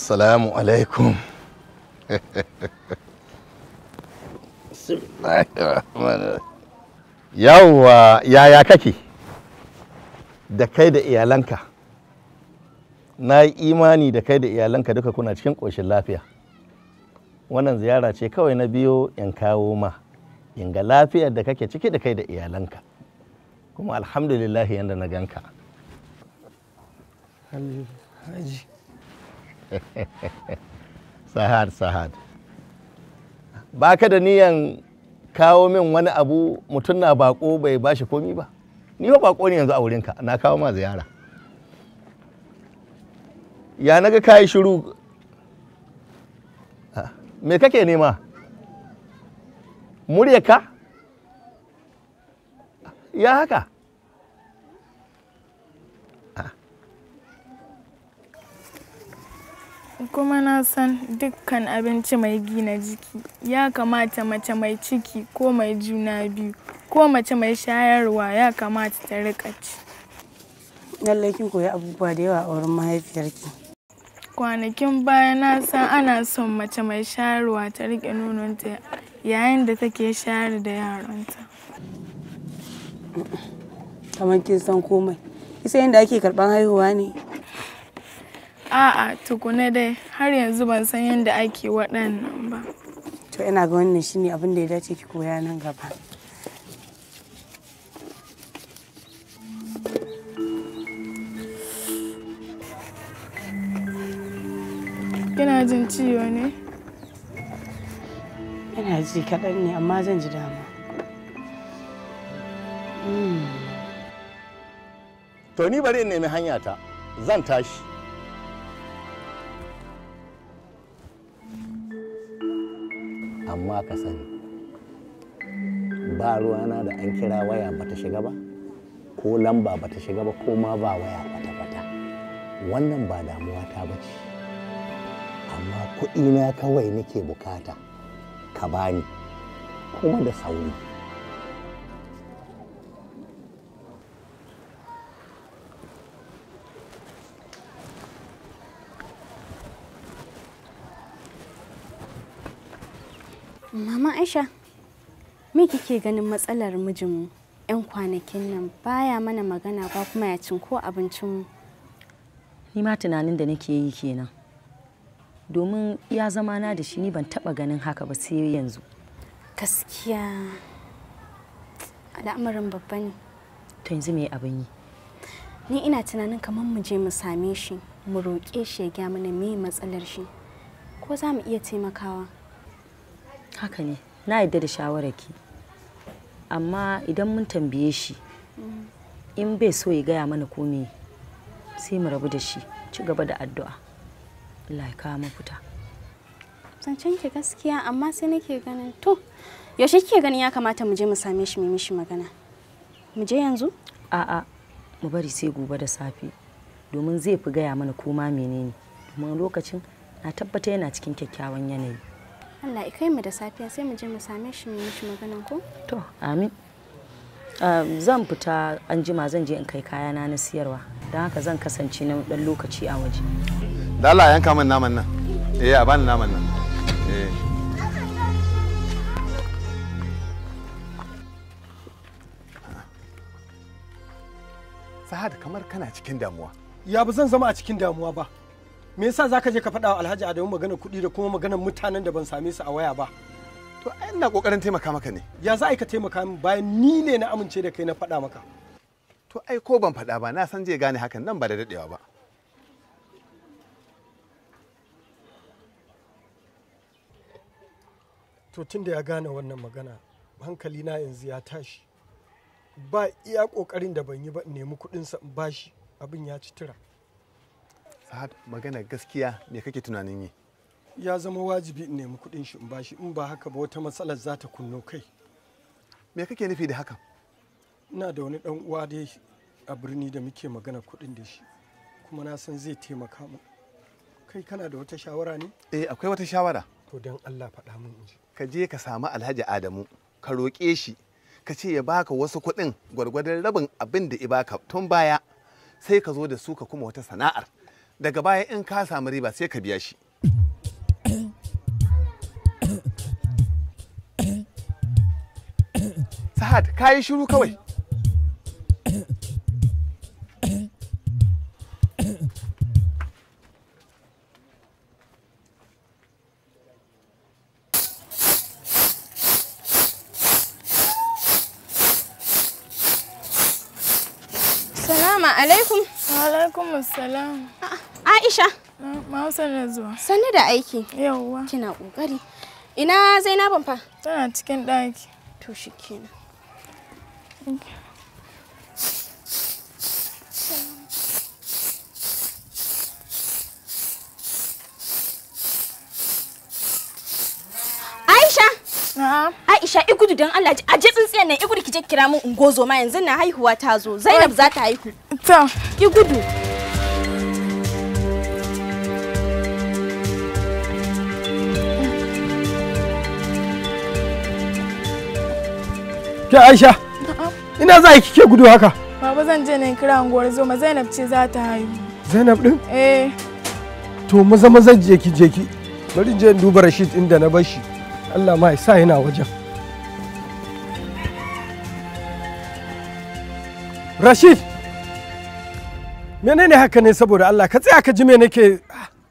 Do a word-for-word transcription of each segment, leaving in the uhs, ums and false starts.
Assalamu alaikum. Yawwa, yaya kake? Da kai da iyalanka. Na yi imani da kai da iyalanka duka kuna cikin ƙoshin lafiya. Wannan ziyara ce kawai na biyo in kawo ma, in ga lafiyar da kake ciki da kai da iyalanka. Kuma alhamdulillah yanda na ganka. Alhaji. Sahad, Sahad. Ba ka da niyan kawo min wani abu mutum na bako bai bashi komi ba? Ni ba bako ne yanzu a wurinka, na kawo ma ziyara. Ya naga kayi shiru. Me kake nema? Muryarka? Ya haka? Kuma na san dukkan abinci mai gina jiki ya kamata mace mai ciki ko mai juna biyu ko mace mai shayarwa ya kamata ta riƙa ci. Lallai kin koyi abubuwa da yawa a wurin mahaifiyarki. Kwanakin baya na san ana son mace mai shayarwa ta riƙe nononta yayin da take shayar da yaranta. Kamar kin san komai. Kisa yadda ake karɓan haihuwa ne? A'a, tukuna dai har yanzu ban san yadda ake waɗannan ba. To ina ga wannan shine abin da ya dace ki koya nan gaba. Kina jin ciwo ne? Ina ji kaɗan ne amma zan ji dama. To ni bari in nemi hanyata, zan tashi. Amma ka sani, ba ruwana da an kira waya bata shiga ba, ko lamba bata shiga ba, ko ma ba waya kwata-kwata. Wannan ba damuwa ta bace. Amma kuɗina kawai nake bukata ka bani, kuma da sauri. Mama Aisha, me kike ganin matsalar mijinmu 'yan kwanakin nan baya mana magana ba kuma ya cin ko abincinmu? Ni ma tunanin da nake yi kenan. Domin ya zama na da shi ni ban taba ganin haka ba sai yanzu. Gaskiya al'amarin babba ne. To yanzu me abin yi? Ni ina tunanin kamar mu je mu same shi, mu roƙe shi ya gaya mana me matsalar shi. Ko za mu iya taimakawa? Haka ne, na yarda da shawararki. Amma idan mun tambaye shi, in bai so ya gaya mana komai, sai mu rabu da shi, ci gaba da addu'a. Allah ya kawo mafita. Zancen ki gaskiya, amma sai nake ganin to yaushe kike ganin ya kamata mu je mu same shi mu mishi magana? Mu je yanzu? A'a, mu bari sai gobe da safe, domin zai fi gaya mana koma menene. Domin lokacin na tabbata yana cikin kyakkyawan yanayi. Allah ya kai mu da safiya sai mu je mu same shi mu mishi magana ko? To, amin. Uh, zan fita an jima zan je in kai kayana na siyarwa. Don haka zan kasance na dan lokaci a waje. Da Allah yanka min naman nan. Eh, a bani naman nan. Eh. Sahad, kamar kana cikin damuwa. Ya ba zan zama a cikin damuwa ba. Me yasa zaka je ka faɗa wa Alhaji Adamu magana kuɗi da kuma maganar mutanen da ban same su a waya ba? To ai ina kokarin taimaka maka ne. Ya za ka taimaka min bayan ni ne na amince da kai na faɗa maka? To ai ko ban faɗa ba na san zai gane hakan nan ba da daɗewa ba. To tunda ya gane wannan magana, hankali na yanzu ya tashi. Ba iya kokarin da ban yi ba in nemi kuɗinsa in bashi, abin ya ci tura. Sa'ad, magana gaskiya me kake tunanin yi? Ya zama wajibi in nemi kuɗin shi in bashi, in ba haka ba wata matsalar za ta kunno kai. Me kake nufi da hakan? Ina da wani ɗan uwa dai a birni da muke magana kuɗin da shi, kuma na san zai taimaka mu. Kai kana da wata shawara ne? Eh, akwai wata shawara. To don Allah faɗa min in ji. Ka je ka samu Alhaji Adamu, ka roƙe shi, ka ce ya baka wasu kuɗin gwargwadon rabin abin da ya baka tun baya, sai ka zo da su ka kuma wata sana'ar. daga baya in ka samu riba sai ka biya shi. Sa'ad, ka yi shiru kawai. Salamu alaikum. Alaikum salam. Aisha. Ma sanar zuwa. Sannu da aiki. Yawwa. Kina kokari. Ina Zainabin fa? Tana cikin ɗaki. To shikenan. Aisha. Na'am. Aisha igudu dan Allah a je tsintsiyan nan igudu kije kira mun ungozo ma yanzu na haihuwa ta zo. Zainab za ta haihu. To, Igudu. Ke Aisha, ina za ki kike gudu haka? baba zan je ne kira unguwar zoma Zainab ce za ta haihu. Zainab din? Eh. To maza maza je ki je ki. Bari je in duba Rashid inda na bar shi. Allah ma ya sa yana wajen. Rashid! Menene haka ne saboda Allah ka tsaya ka ji me nake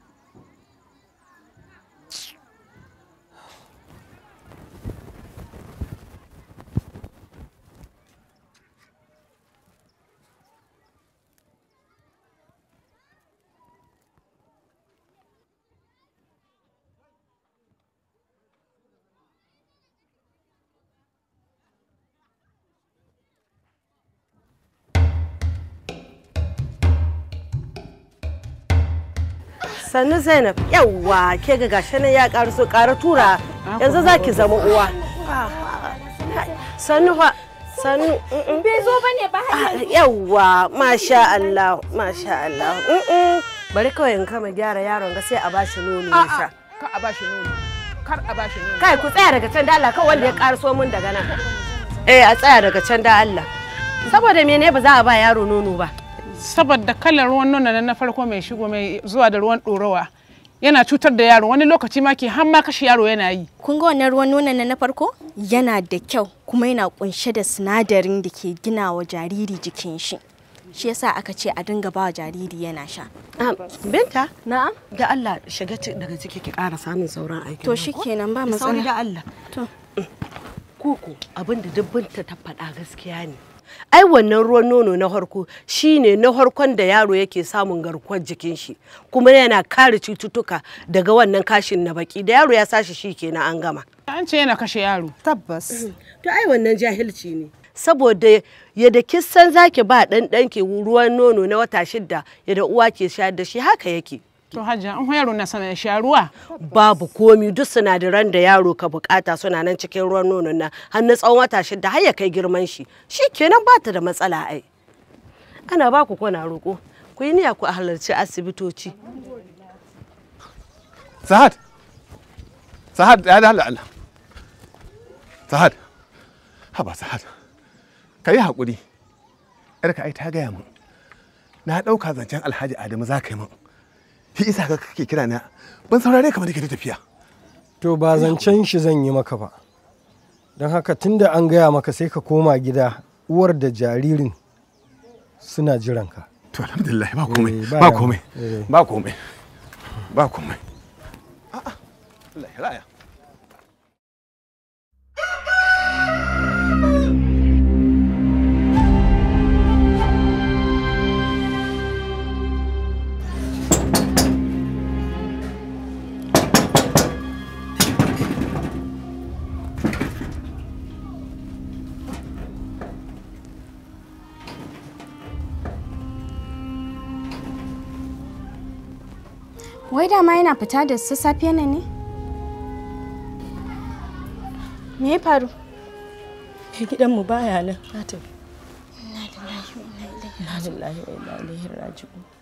Sannu Zainab, yawwa ke ga gashi nan ya ƙaru so ƙara tura yanzu za ki zama uwa. Sannu fa, sannu. Bai zo bane ba har Yawwa, masha Allah, masha Allah. Bari kawai in kama gyara yaron ga sai a bashi nono ya sha. Kar a bashi nono. Kar a bashi nono. Kai ku tsaya daga can da Allah, kawai wanda ya ƙara so mun daga nan. Eh, a tsaya daga can da Allah. Saboda mene ba za a ba yaro nono ba? Saboda kalar ruwan nono na farko mai shigo mai zuwa da ruwan ɗorawa yana cutar da yaro, wani lokaci ma ke har ma kashe yaro yana yi. kun ga wannan ruwan nonon na farko yana da kyau kuma yana kunshe da sinadarin da ke gina wa jariri jikin shi. Shi yasa aka ce a dinga ba wa jariri yana sha. Binta? Na'am. Da Allah shiga daga ciki ki ƙara samun sauran aiki. To shikenan ba Sauri matsala. da Allah. To. Koko abinda dubbinta ta faɗa gaskiya ne. Ai wannan ruwan nono na harko shine na harkon da yaro yake samun garkuwar jikin shi kuma yana kare cututtuka daga wannan kashin na baki da yaro ya sashi shi kenan an gama. An ce yana kashe yaro. Tabbas. To ai wannan jahilci ne. Saboda yadda kisan zaki ba dan danki ruwan nono na wata shida yadda uwa ke shayar da shi haka yake. To Hajiya, an yaro na sana sha ruwa? Babu komi, duk sinadaran da yaro ka bukata suna nan cikin ruwan nonon nan har na tsawon wata shida har ya kai girman shi. Shi kenan ba ta da matsala ai. Ana ba ku kwana roƙo. Ku yi niyya ku a halarci asibitoci. Sahad. Sahad, ya da Allah. Sahad. Haba Sahad. Ka yi haƙuri. Yarka ai ta gaya min. Na ɗauka zancen Alhaji Adamu za ka yi min. Shi isa ka kake kira na ban saurare kamar nake da tafiya. to ba zancen shi zan yi maka ba. Don haka tunda an gaya maka sai ka koma gida uwar da jaririn suna jiran ka. To alhamdulillah ba komai Eh, ba komai eh. ba komai ba komai. A'a Allah ya raya. Wai dama yana fita da sassafe nan ne? Me ya faru? Gidanmu baya nan. Na tafi. Inna lillahi wa inna ilaihi Inna lillahi wa inna ilaihi raji'un.